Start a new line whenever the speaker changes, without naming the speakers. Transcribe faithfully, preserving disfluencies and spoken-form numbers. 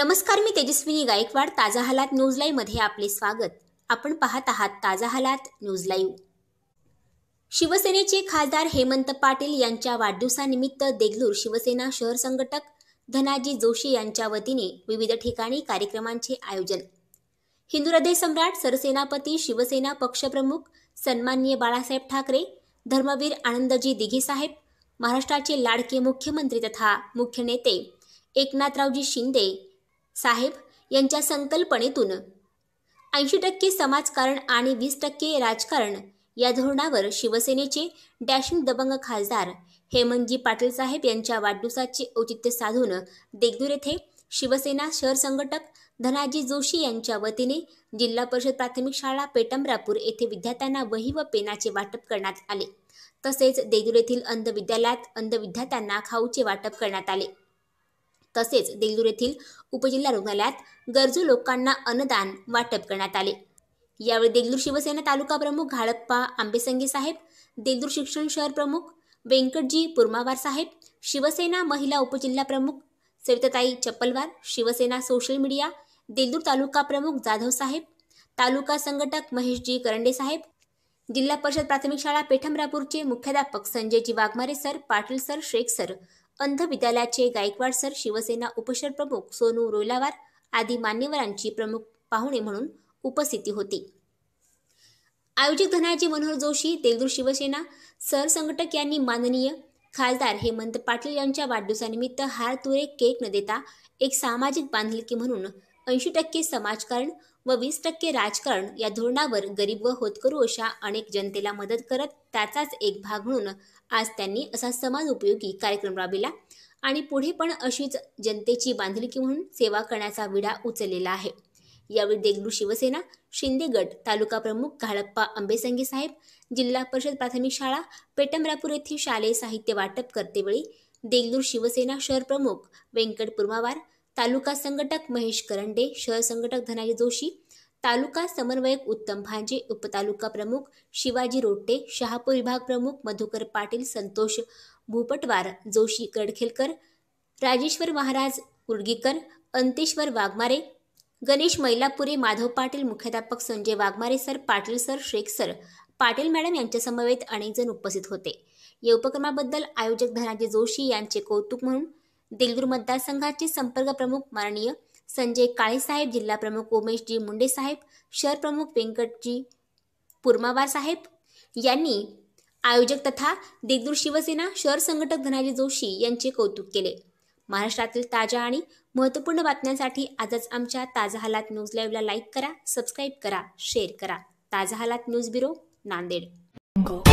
नमस्कार, मी तेजस्विनी गायकवाड. ताजा हालात न्यूज लाईव्ह मध्ये आपले स्वागत. आपण पाहत आहात ताजा हालात न्यूज लाईव्ह. शिवसेनेचे खासदार हेमंत पाटील यांच्या वाढदिवसानिमित्त देगलूर शिवसेना शहर संघटक धनाजी जोशी यांच्या वतीने विविध ठिकाणी कार्यक्रमांचे आयोजन. हिंदू हृदय सम्राट, सरसेनापती, शिवसेना पक्षप्रमुख सन्माननीय बाळासाहेब ठाकरे, धर्मवीर आनंदजी दिघे साहेब, महाराष्ट्राचे लाडके मुख्यमंत्री तथा मुख्य नेते एकनाथरावजी शिंदे साहेब यांच्या संकल्पनेतून ऐंशी टक्के समाजकारण आणि वीस टक्के राजकारण या धोरणावर शिवसेनेचे डॅशिंग दबंग खासदार हेमंतजी पाटील साहेब यांच्या वाढदिवसाचे औचित्य साधून देगलूर येथे शिवसेना शहर संघटक धनाजी जोशी यांच्या वतीने जिल्हा परिषद प्राथमिक शाळा पेटंबरापूर येथे विद्यार्थ्यांना वही व पेनाचे वाटप करण्यात आले. तसेच देगलूर येथील अंध विद्यालयात अंध विद्यार्थ्यांना खाऊचे वाटप करण्यात आले. तसेच देगलूर येथील उपजिल्हा रुग्णालयात गरजू लोकांना अन्नदान वाटप करण्यात आले. यावेळी देगलूर शिवसेना तालुका प्रमुख घाळप्पा आंबेसंगे साहेब, देगलूर शिक्षण शहर प्रमुख वेंकटजी पुरमावार साहेब, शिवसेना महिला उपजिल्हा प्रमुख सविताताई चप्पलवार, शिवसेना सोशल मीडिया देगलूर तालुका प्रमुख जाधव साहेब, तालुका संघटक महेशजी करंडे साहेब, जिल्हा परिषद प्राथमिक शाळा पेठंबरापूरचे मुख्याध्यापक संजयजी Waghmare sir, Patil sir, Shaikh sir, अंध विद्यालयाचे गायकवाड सर, शिवसेना उपशहर प्रमुख सोनू रोयलावार आदी मान्यवरांची प्रमुख पाहुणे म्हणून उपस्थिती होती. आयोजक धनाजी मनोहर जोशी, देगलूर शिवसेना सरसंघटक यांनी माननीय खासदार हेमंत पाटील यांच्या वाढदिवसानिमित्त हार तुरे केक न देता एक सामाजिक बांधिलकी म्हणून ऐंशी टक्के समाजकारण व वीस टक्के राजकारण या धोरणावर गरीब व होतकरू अशा अनेक जनतेला मदत करत त्याचाच एक भाग म्हणून आज त्यांनी असा समाज उपयोगी कार्यक्रम राबविला आणि पुढे पण अशीच जनतेची बांधिलकी म्हणून सेवा करण्याचा विडा उचललेला आहे. यावेळी देगलूर शिवसेना शिंदे गट तालुका प्रमुख घाळप्पा आंबेसंगे साहेब, जिल्हा परिषद प्राथमिक शाळा पेटंबरापूर येथे शालेय साहित्य वाटप करतेवेळी देगलूर शिवसेना शहर प्रमुख वेंकट पुरमावार, तालुका संघटक महेश करंडे, शहर संघटक धनाजी जोशी, तालुका समन्वयक उत्तम भांजे, उपतालुका प्रमुख शिवाजी रोट्टे, शहापूर विभाग प्रमुख मधुकर पाटील, संतोष भूपटवार, जोशी कडखेलकर, राजेश्वर महाराज कुर्डगीकर, अंतेश्वर वाघमारे, गणेश मैलापुरे, माधव पाटील, मुख्याध्यापक Sanjay Waghmare sir, Patil sir, Shaikh sir, Patil madam यांच्या समवेत अनेक जण उपस्थित होते. या उपक्रमाबद्दल आयोजक धनाजी जोशी यांचे कौतुक म्हणून देगलूर मतदारसंघाचे संपर्क प्रमुख माननीय संजय काळे साहेब, जिल्हा प्रमुख उमेशजी मुंडे साहेब, शहर प्रमुख वेंकटजी पुरमावार साहेब यांनी आयोजक तथा देगलूर शिवसेना शहर संघटक धनाजी जोशी यांचे कौतुक केले. महाराष्ट्रातील ताज्या आणि महत्त्वपूर्ण बातम्यांसाठी आजच आमच्या ताजा हालात न्यूज लाईव्हला लाईक करा, सबस्क्राईब करा, शेअर करा. ताजा हालात न्यूज ब्युरो, नांदेड.